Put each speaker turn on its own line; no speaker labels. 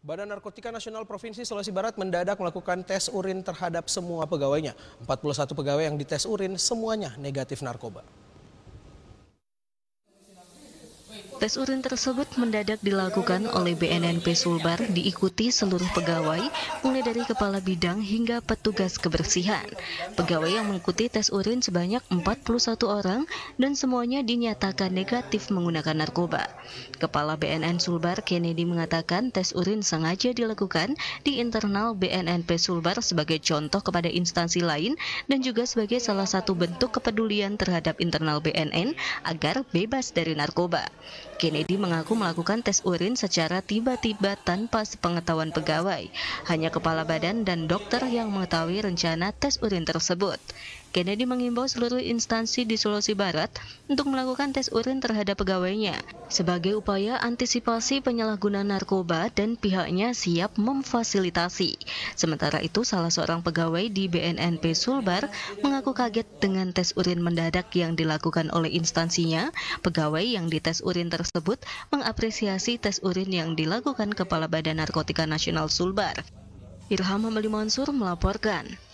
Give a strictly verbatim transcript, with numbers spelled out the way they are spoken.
Badan Narkotika Nasional Provinsi Sulawesi Barat mendadak melakukan tes urin terhadap semua pegawainya. empat puluh satu pegawai yang dites urin semuanya negatif narkoba.
Tes urin tersebut mendadak dilakukan oleh B N N P Sulbar, diikuti seluruh pegawai, mulai dari kepala bidang hingga petugas kebersihan. Pegawai yang mengikuti tes urin sebanyak empat puluh satu orang dan semuanya dinyatakan negatif menggunakan narkoba. Kepala B N N Sulbar, Kennedy, mengatakan tes urin sengaja dilakukan di internal B N N P Sulbar sebagai contoh kepada instansi lain dan juga sebagai salah satu bentuk kepedulian terhadap internal B N N agar bebas dari narkoba. Kennedy mengaku melakukan tes urin secara tiba-tiba tanpa sepengetahuan pegawai. Hanya kepala badan dan dokter yang mengetahui rencana tes urin tersebut. Kennedy mengimbau seluruh instansi di Sulawesi Barat untuk melakukan tes urin terhadap pegawainya sebagai upaya antisipasi penyalahgunaan narkoba dan pihaknya siap memfasilitasi. Sementara itu, salah seorang pegawai di B N N P Sulbar mengaku kaget dengan tes urin mendadak yang dilakukan oleh instansinya. Pegawai yang dites urin tersebut mengapresiasi tes urin yang dilakukan Kepala Badan Narkotika Nasional Sulbar. Ilham Hamali Mansur melaporkan.